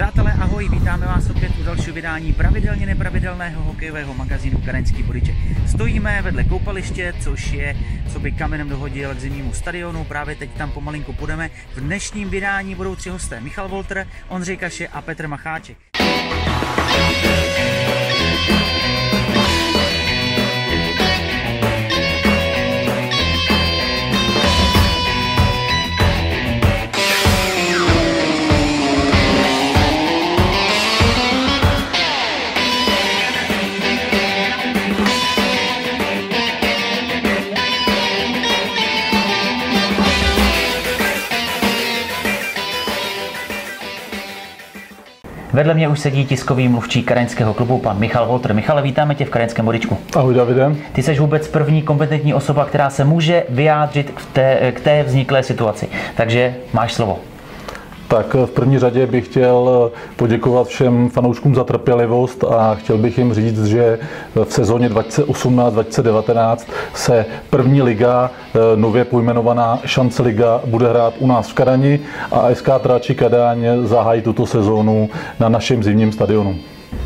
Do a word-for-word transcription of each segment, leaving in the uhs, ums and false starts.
Přátelé, ahoj, vítáme vás opět u dalšího vydání pravidelně nepravidelného hokejového magazínu Kadaňský Bodyček. Stojíme vedle koupaliště, což je, co by kamenem dohodil k zimnímu stadionu. Právě teď tam pomalinku půjdeme. V dnešním vydání budou tři hosté: Michal Wolter, Ondřej Kaše a Petr Macháček. Vedle mě už sedí tiskový mluvčí kadaňského klubu, pan Michal Wolter. Michale, vítáme tě v Kadaňském Bodyčku. Ahoj, Davide. Ty jsi vůbec první kompetentní osoba, která se může vyjádřit v té, k té vzniklé situaci. Takže máš slovo. Tak v první řadě bych chtěl poděkovat všem fanouškům za trpělivost a chtěl bych jim říct, že v sezóně dva tisíce osmnáct dva tisíce devatenáct se první liga, nově pojmenovaná Šance liga, bude hrát u nás v Kadani a S K Trhači Kadaň zahájí tuto sezónu na našem zimním stadionu.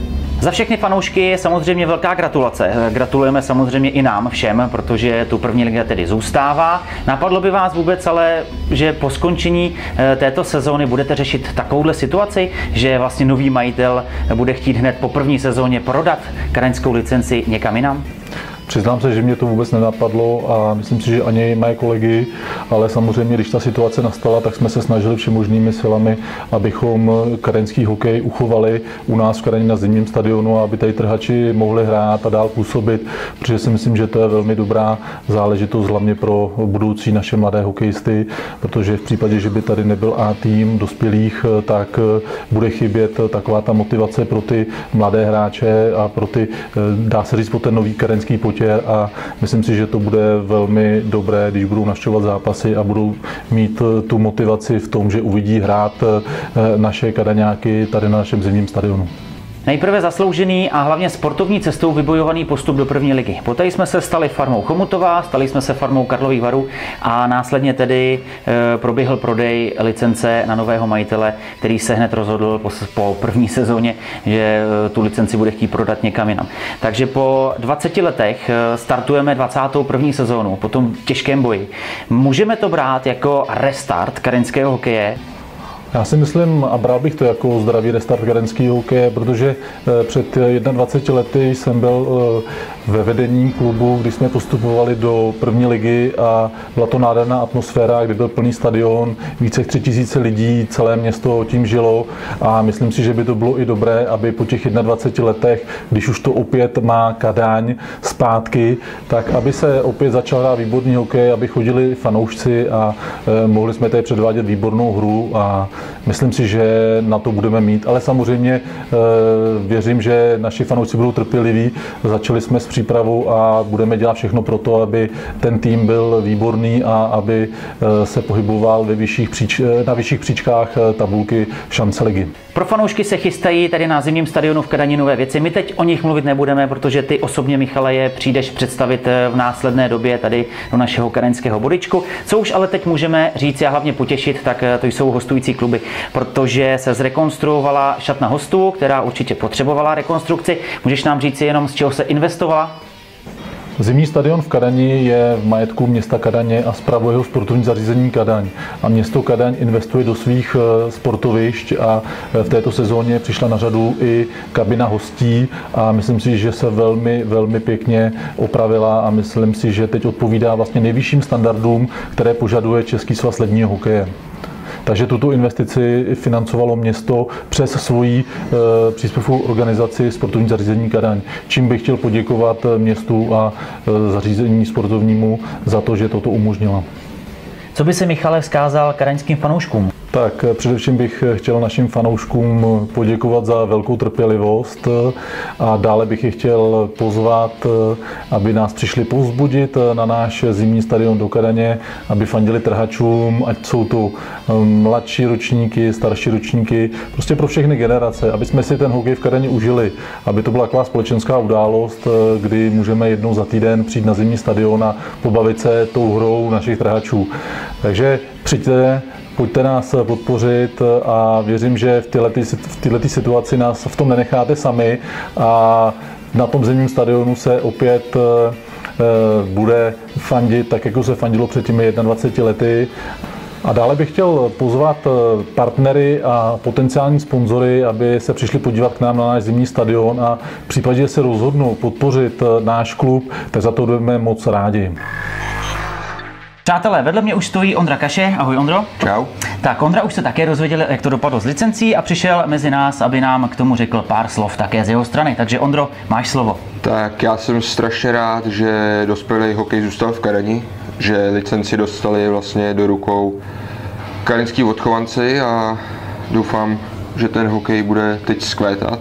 Za všechny fanoušky je samozřejmě velká gratulace. Gratulujeme samozřejmě i nám všem, protože tu první liga tedy zůstává. Napadlo by vás vůbec ale, že po skončení této sezóny budete řešit takovouhle situaci, že vlastně nový majitel bude chtít hned po první sezóně prodat kadaňskou licenci někam jinam? Přiznám se, že mě to vůbec nenapadlo a myslím si, že ani moje kolegy, ale samozřejmě, když ta situace nastala, tak jsme se snažili všemožnými silami, abychom kadaňský hokej uchovali u nás v Kadani na zimním stadionu, aby tady trhači mohli hrát a dál působit, protože si myslím, že to je velmi dobrá záležitost hlavně pro budoucí naše mladé hokejisty, protože v případě, že by tady nebyl A tým dospělých, tak bude chybět taková ta motivace pro ty mladé hráče a pro ty, dá se říct, po ten nový kadaňský pojď. A myslím si, že to bude velmi dobré, když budou navštěvovat zápasy a budou mít tu motivaci v tom, že uvidí hrát naše Kadaňáky tady na našem zimním stadionu. Nejprve zasloužený a hlavně sportovní cestou vybojovaný postup do první ligy. Poté jsme se stali farmou Chomutová, stali jsme se farmou Karlových Varů a následně tedy e, proběhl prodej licence na nového majitele, který se hned rozhodl po, po první sezóně, že e, tu licenci bude chtít prodat někam jinam. Takže po dvaceti letech e, startujeme dvacátou první sezónu po tom těžkém boji. Můžeme to brát jako restart kadaňského hokeje? Já si myslím, a bral bych to jako zdravý restart kadaňského hokeje, protože před dvaceti jedněmi lety jsem byl ve vedení klubu, když jsme postupovali do první ligy a byla to nádherná atmosféra, kdy byl plný stadion, více jak tři tisíce lidí, celé město tím žilo a myslím si, že by to bylo i dobré, aby po těch dvaceti jedněmi letech, když už to opět má Kadaň zpátky, tak aby se opět začal hrát výborný hokej, aby chodili fanoušci a mohli jsme tady předvádět výbornou hru a myslím si, že na to budeme mít, ale samozřejmě věřím, že naši fanoušci budou trpěliví. Začali jsme s přípravou a budeme dělat všechno pro to, aby ten tým byl výborný a aby se pohyboval ve vyšších příč, na vyšších příčkách tabulky Šance ligy. Pro fanoušky se chystají tady na zimním stadionu v Kadani nové věci. My teď o nich mluvit nebudeme, protože ty osobně, Michale, je přijdeš představit v následné době tady do našeho kadaňského Bodyčku. Co už ale teď můžeme říct a hlavně potěšit, tak to jsou hostující kluby, protože se zrekonstruovala šatna hostů, která určitě potřebovala rekonstrukci. Můžeš nám říct jenom, z čeho se investovala? Zimní stadion v Kadani je v majetku města Kadaně a spravuje ho sportovní zařízení Kadaň. A město Kadaň investuje do svých sportovišť a v této sezóně přišla na řadu i kabina hostí a myslím si, že se velmi, velmi pěkně opravila a myslím si, že teď odpovídá vlastně nejvyšším standardům, které požaduje Český svaz ledního hokeje. Takže tuto investici financovalo město přes svoji e, příspěvkovou organizaci Sportovní zařízení Kadaň. Čím bych chtěl poděkovat městu a e, zařízení sportovnímu za to, že toto umožnila. Co by se, Michale, vzkázal kadaňským fanouškům? Tak především bych chtěl našim fanouškům poděkovat za velkou trpělivost a dále bych je chtěl pozvat, aby nás přišli povzbudit na náš zimní stadion do Kadaně, aby fandili trhačům, ať jsou to mladší ročníky, starší ročníky, prostě pro všechny generace, aby jsme si ten hokej v Kadani užili, aby to byla taková společenská událost, kdy můžeme jednou za týden přijít na zimní stadion a pobavit se tou hrou našich trhačů. Takže přijďte, pojďte nás podpořit a věřím, že v této v této situaci nás v tom nenecháte sami a na tom zimním stadionu se opět bude fandit tak, jako se fandilo před těmi dvaceti jednou lety. A dále bych chtěl pozvat partnery a potenciální sponzory, aby se přišli podívat k nám na náš zimní stadion a v případě, že se rozhodnou podpořit náš klub, tak za to budeme moc rádi. Přátelé, vedle mě už stojí Ondra Kaše. Ahoj, Ondro. Čau. Tak Ondra už se také dozvěděl, jak to dopadlo s licencí a přišel mezi nás, aby nám k tomu řekl pár slov také z jeho strany. Takže Ondro, máš slovo. Tak já jsem strašně rád, že dospělý hokej zůstal v Kadani, že licenci dostali vlastně do rukou karenský odchovanci a doufám, že ten hokej bude teď zkvétat.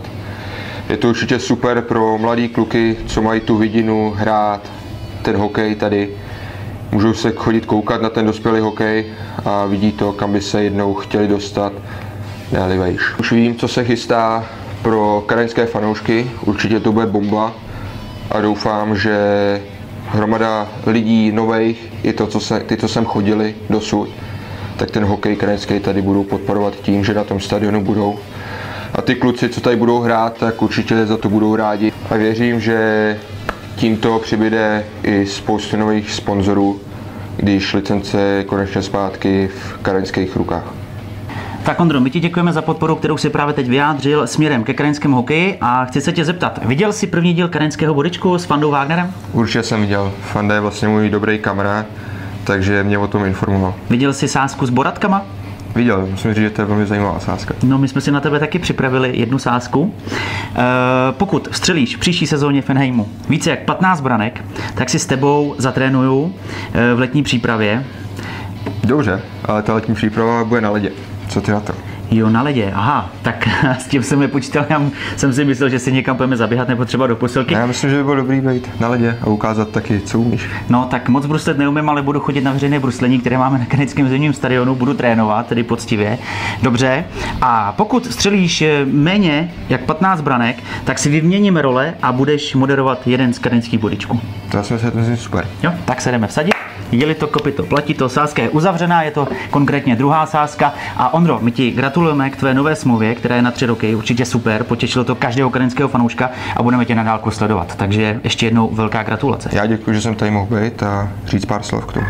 Je to určitě super pro mladý kluky, co mají tu vidinu hrát ten hokej tady. Můžou se chodit koukat na ten dospělý hokej a vidí to, kam by se jednou chtěli dostat, ne-li vejš. Už vím, co se chystá pro kadaňské fanoušky, určitě to bude bomba a doufám, že hromada lidí nových, i to, co se, ty, co sem chodili dosud, tak ten hokej kadaňský tady budou podporovat tím, že na tom stadionu budou. A ty kluci, co tady budou hrát, tak určitě za to budou rádi. A věřím, že tímto přibyde i spoustu nových sponzorů, když licence je konečně zpátky v kadaňských rukách. Tak Ondro, my ti děkujeme za podporu, kterou si právě teď vyjádřil směrem ke kadaňskému hokeji a chci se tě zeptat, viděl jsi první díl kadaňského bodečku s Fandou Wagnerem? Určitě jsem viděl. Fanda je vlastně můj dobrý kamarád, takže mě o tom informoval. Viděl jsi sázku s boratkama? Viděl, musím říct, že to je velmi zajímavá sázka. No, my jsme si na tebe taky připravili jednu sázku. E, pokud vstřelíš v příští sezóně v Anaheimů více jak patnáct branek, tak si s tebou zatrénuju e, v letní přípravě. Dobře, ale ta letní příprava bude na ledě. Co ty na to? Jo, na ledě, aha, tak s tím jsem nepočítal, já jsem si myslel, že si někam půjdeme zaběhat nebo třeba do posilky. Já myslím, že by bylo dobrý být na ledě a ukázat taky, co umíš. No, tak moc bruslet neumím, ale budu chodit na veřejné bruslení, které máme na kadaňském zimním stadionu, budu trénovat, tedy poctivě. Dobře, a pokud střelíš méně jak patnáct branek, tak si vyměníme role a budeš moderovat jeden z kadaňských bodičků. To já si myslím super. Jo, tak se jdeme vsadit. Je-li to kopyto, platí to, sázka je uzavřená, je to konkrétně druhá sázka. A Ondro, my ti gratulujeme k tvé nové smlouvě, která je na tři roky, určitě super, potěšilo to každého kadaňského fanouška a budeme tě na dálku sledovat. Takže ještě jednou velká gratulace. Já děkuji, že jsem tady mohl být a říct pár slov k tomu.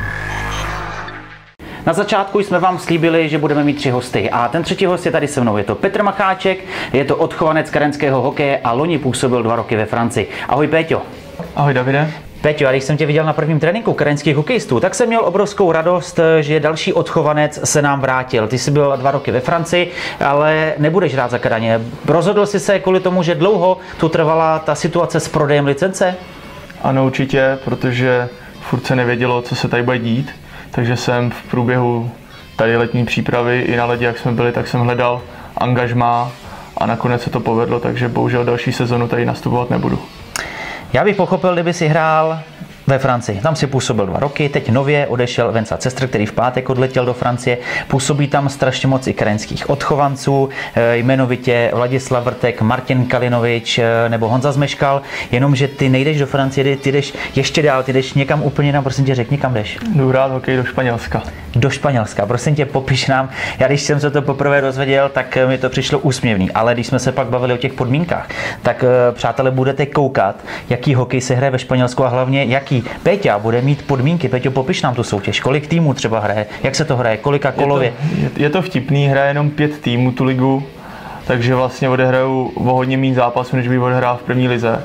Na začátku jsme vám slíbili, že budeme mít tři hosty a ten třetí host je tady se mnou. Je to Petr Macháček, je to odchovanec kadaňského hokeje a loni působil dva roky ve Francii. Ahoj Péťo. Ahoj Davide. Péťo, a když jsem tě viděl na prvním tréninku kadaňských hokejistů, tak jsem měl obrovskou radost, že další odchovanec se nám vrátil. Ty jsi byl dva roky ve Francii, ale nebudeš hrát za Kadaně. Rozhodl jsi se kvůli tomu, že dlouho tu trvala ta situace s prodejem licence? Ano, určitě, protože furt se nevědělo, co se tady bude dít. Takže jsem v průběhu tady letní přípravy i na ledě, jak jsme byli, tak jsem hledal angažmá a nakonec se to povedlo, takže bohužel další sezonu tady nastupovat nebudu. Já bych pochopil, kdyby si hrál ve Francii. Tam si působil dva roky, teď nově odešel Venca Cestr, který v pátek odletěl do Francie. Působí tam strašně moc i kadaňských odchovanců, jmenovitě Vladislav Vrtek, Martin Kalinovič nebo Honza Zmeškal, jenomže ty nejdeš do Francie, ty jdeš ještě dál, ty jdeš někam úplně jinam, prosím tě, řekni, kam jdeš. Jdu hrát hokej do Španělska. Do Španělska, prosím tě, popiš nám. Já když jsem se to poprvé dozvěděl, tak mi to přišlo úsměvný, ale když jsme se pak bavili o těch podmínkách, tak přátelé, budete koukat, jaký hokej se hraje ve Španělsku a hlavně jaký. Péťa bude mít podmínky. Péťo, popiš nám tu soutěž. Kolik týmů třeba hraje? Jak se to hraje? Kolika kolově? Je to, je, je to vtipný, hraje jenom pět týmů tu ligu, takže vlastně odehraju o hodně méně zápasů, než by odehrál v první lize.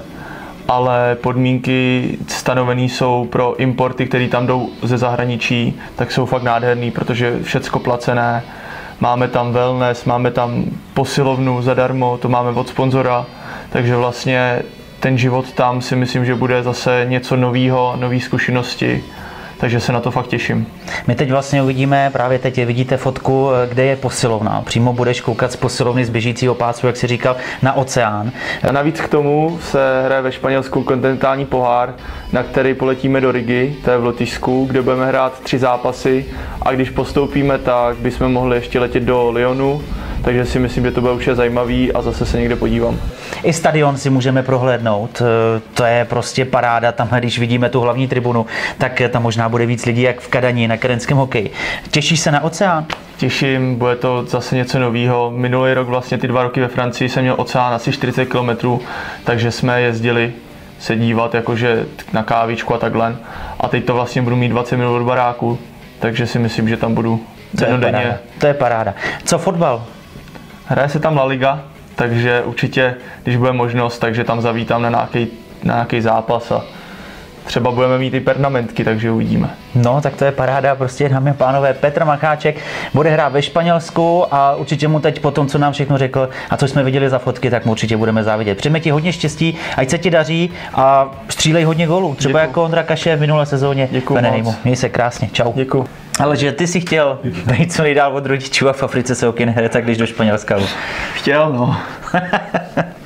Ale podmínky stanovené jsou pro importy, které tam jdou ze zahraničí, tak jsou fakt nádherný, protože všecko placené. Máme tam wellness, máme tam posilovnu zadarmo, to máme od sponzora, takže vlastně ten život tam si myslím, že bude zase něco novýho, nový zkušenosti, takže se na to fakt těším. My teď vlastně uvidíme, právě teď vidíte fotku, kde je posilovna. Přímo budeš koukat z posilovny z běžícího pásu, jak si říkal, na oceán. A navíc k tomu se hraje ve Španělsku kontinentální pohár, na který poletíme do Rigi, to je v Lotyšsku, kde budeme hrát tři zápasy a když postoupíme, tak bychom mohli ještě letět do Lyonu, takže si myslím, že to bude určitě zajímavý a zase se někde podívám. I stadion si můžeme prohlédnout, to je prostě paráda, tam když vidíme tu hlavní tribunu, tak tam možná bude víc lidí jak v Kadani na kadenském hokeji. Těšíš se na oceán? Těším, bude to zase něco nového. Minulý rok, vlastně ty dva roky ve Francii, jsem měl oceán asi čtyřicet kilometrů, takže jsme jezdili se dívat jakože na kávičku a takhle. A teď to vlastně budu mít dvacet minut od baráku, takže si myslím, že tam budu dennodenně. To je paráda. Co fotbal? Hraje se tam La Liga, takže určitě, když bude možnost, takže tam zavítám na nějaký, na nějaký zápas a třeba budeme mít i pernamentky, takže uvidíme. No, tak to je paráda, prostě dámy a pánové, Petr Macháček bude hrát ve Španělsku a určitě mu teď po tom, co nám všechno řekl a co jsme viděli za fotky, tak mu určitě budeme závidět. Přejeme ti hodně štěstí, ať se ti daří a střílej hodně gólů, třeba Děkuju. Jako Ondra Kaše v minulé sezóně. Děkuju. Měj se krásně, čau. Děkuju. Ale že ty si chtěl být co nejdál od rodičů a v Africe se hokej nehraje, tak když do Španělska. Chtěl, no.